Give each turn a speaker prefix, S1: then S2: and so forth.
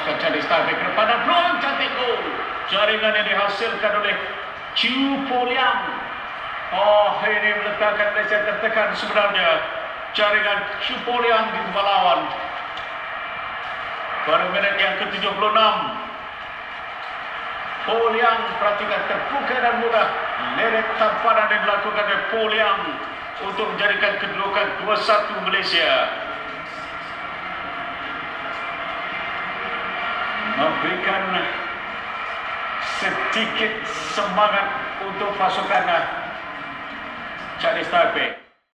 S1: pasukan Chinese Taipei ke depan dan peluang cantik gol. Jaringan yang dihasilkan oleh Chu Poliang. Oh, ini meletakkan Malaysia tertekan sebenarnya. Jaringan Chu Poliang di kepala lawan. Pada minit yang ke-76. Poliang perhatikan terbuka dan mudah. Leret tamparan yang dilakukan oleh Poliang untuk menjadikan kedudukan 2-1 Malaysia. Memberikan sedikit semangat untuk pasukan Chinese Taipei.